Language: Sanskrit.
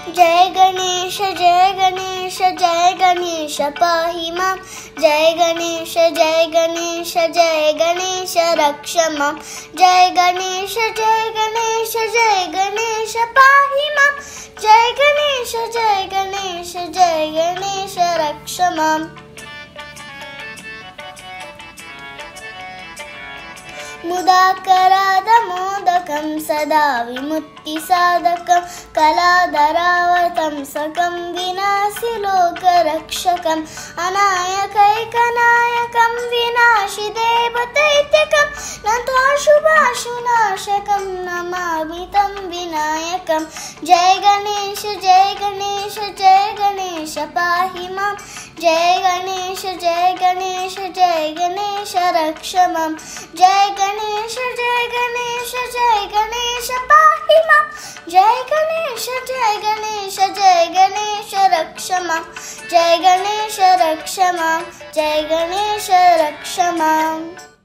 जय गणेश जय गणेश जय गणेश पाहि मां। जय गणेश जय गणेश जय गणेश रक्ष मां। जय गणेश जय गणेश जय गणेश पाहि मां। जय गणेश जय गणेश जय गणेश रक्ष मां। मुदाकरादमोदकं सदा विमुक्तिसाधकं कलाधरावतंसकं विनाशिलोकरक्षकम् अनायकैकनायकं विनाशिदेवदैत्यकं नताशुभाशुनाशकं नमामि तं विनायकं। जय गणेश जय गणेश जय गणेश पाहि मां। जय गणेश जय गणेश जय गणेश रक्ष मां। जय गणेश जय गणेश जय गणेश पाहि मां। जय गणेश जय गणेश जय गणेश रक्ष मां। जय गणेश रक्ष मां। जय गणेश रक्ष मां।